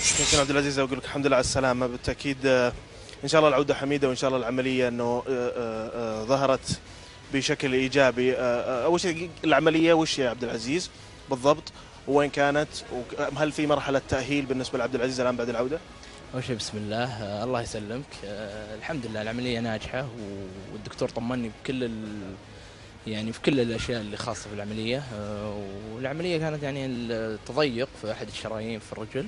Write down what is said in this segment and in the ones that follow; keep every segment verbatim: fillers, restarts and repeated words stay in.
يمكن عبد العزيز اقول لك الحمد لله على السلامه. بالتاكيد آه، ان شاء الله العوده حميده، وان شاء الله العمليه انه آه، آه، آه، ظهرت بشكل ايجابي. آه، آه، اول شيء العمليه وش يا عبد العزيز بالضبط، وين كانت، وهل في مرحله تاهيل بالنسبه لعبد العزيز الان بعد العوده؟ أول شيء بسم الله، آه الله يسلمك. آه الحمد لله العملية ناجحة، والدكتور طمني بكل ال... يعني في كل الأشياء اللي خاصة بالعملية. آه والعملية كانت يعني التضيق في أحد الشرايين في الرجل،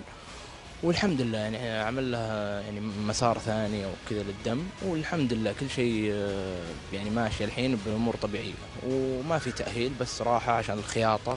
والحمد لله يعني عمل لها يعني مسار ثاني أو كذا للدم، والحمد لله كل شيء آه يعني ماشي الحين بأمور طبيعية، وما في تأهيل بس راحة عشان الخياطة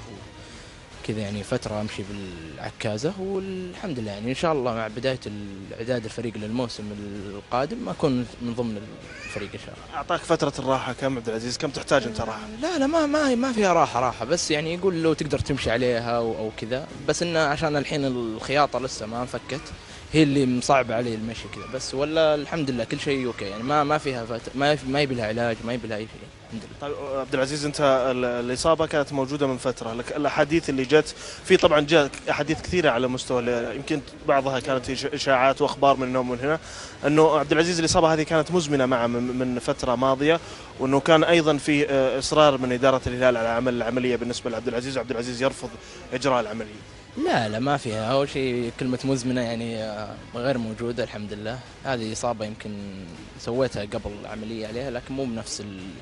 كذا، يعني فترة أمشي بالعكازة، والحمد لله يعني إن شاء الله مع بداية الإعداد الفريق للموسم القادم أكون من ضمن الفريق إن شاء الله. اعطاك فتره الراحه كم عبد العزيز، كم تحتاج انت راحه؟ لا لا ما ما ما فيها راحة راحة، بس يعني يقول لو تقدر تمشي عليها أو, أو كذا، بس إنه عشان الحين الخياطة لسه ما انفكت، هي اللي مصعبة علي المشي كذا بس، ولا الحمد لله كل شيء أوكي، يعني ما ما فيها فت... ما ما يبي لها علاج، ما يبي لها أي شيء الحمد لله. طيب عبد العزيز، انت ال- الاصابه كانت موجوده من فتره، لك الاحاديث اللي جت في طبعا جاء احاديث كثيره على مستوى ال- يمكن بعضها كانت إش- اشاعات واخبار من هنا ومن هنا، انه عبد العزيز الاصابه هذه كانت مزمنه معه من من فتره ماضيه، وانه كان ايضا في آه، اصرار من اداره الهلال على عمل العمليه بالنسبه لعبد العزيز، وعبد العزيز يرفض اجراء العمليه. لا لا ما فيها، أول شيء كلمة مزمنة يعني آه، غير موجودة الحمد لله. هذه إصابة يمكن سويتها قبل العملية عليها، لكن مو بنفس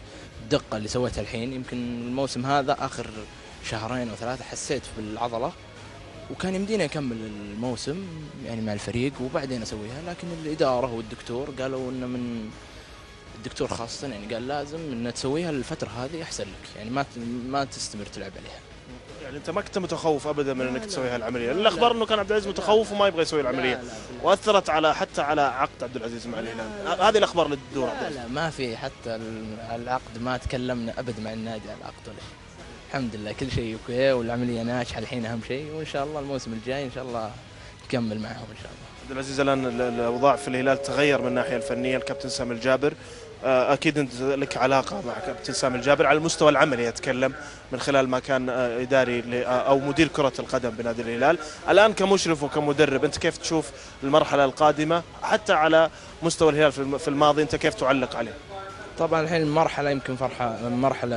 الدقة اللي سويتها الحين. يمكن الموسم هذا آخر شهرين أو ثلاثة حسيت بالعضلة، وكان يمديني أكمل الموسم يعني مع الفريق وبعدين أسويها، لكن الإدارة والدكتور قالوا إنه من الدكتور خاصة يعني قال لازم إن تسويها الفترة هذه أحسن لك، يعني ما ما تستمر تلعب عليها. يعني انت ما كنت متخوف ابدا من لا انك لا تسوي هالعمليه؟ لا الاخبار لا انه كان عبد العزيز متخوف وما يبغى يسوي العمليه، لا لا بالله. واثرت على حتى على عقد عبد العزيز مع الهلال. ه- هذه الاخبار اللي تدور عبد لا العزيز. لا ما في حتى ال- العقد، ما تكلمنا ابد مع النادي على العقد ولا شيء. الحمد لله كل شيء اوكي، والعمليه ناجحه الحين اهم شيء، وان شاء الله الموسم الجاي ان شاء الله نكمل معهم ان شاء الله. عبد العزيز، الان ال- الاوضاع في الهلال تغير من الناحيه الفنيه، الكابتن سامي الجابر آه، اكيد انت لك علاقه مع كابتن سامي الجابر على المستوى العملي، اتكلم من خلال ما كان آه، اداري ل- آه، او مدير كره القدم بنادي الهلال. الان كمشرف وكمدرب، انت كيف تشوف المرحله القادمه حتى على مستوى الهلال في الم- في الماضي، انت كيف تعلق عليه؟ طبعا الحين المرحله يمكن فرحه مرحله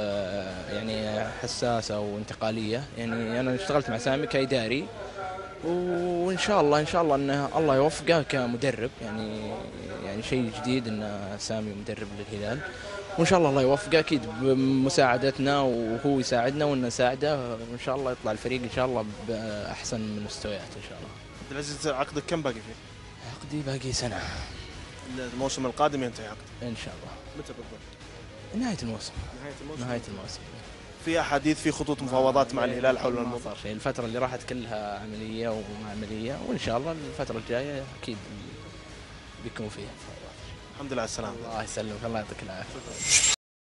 آه، يعني حساسه وانتقاليه، يعني انا اشتغلت مع سامي كاداري، وان شاء الله ان شاء الله ان الله يوفقه كمدرب، يعني يعني شيء جديد ان سامي مدرب للهلال، وان شاء الله الله يوفقه اكيد بمساعدتنا، وهو يساعدنا وان نساعده، وان شاء الله يطلع الفريق ان شاء الله باحسن من المستويات ان شاء الله. عبد العزيز، عقدك كم باقي فيه؟ عقدي باقي سنه. الموسم القادم ينتهي عقد ان شاء الله متى بالضبط؟ نهايه الموسم. نهايه الموسم. نهايه الموسم. في احاديث، في خطوط مفاوضات مع الهلال حول ما الموضوع؟ صار شيء، الفتره اللي راحت كلها عمليه وما عمليه، وان شاء الله الفتره الجايه اكيد بيكون فيها مفاوضات. الحمد لله على السلامه. الله يسلمك، الله يعطيك العافيه.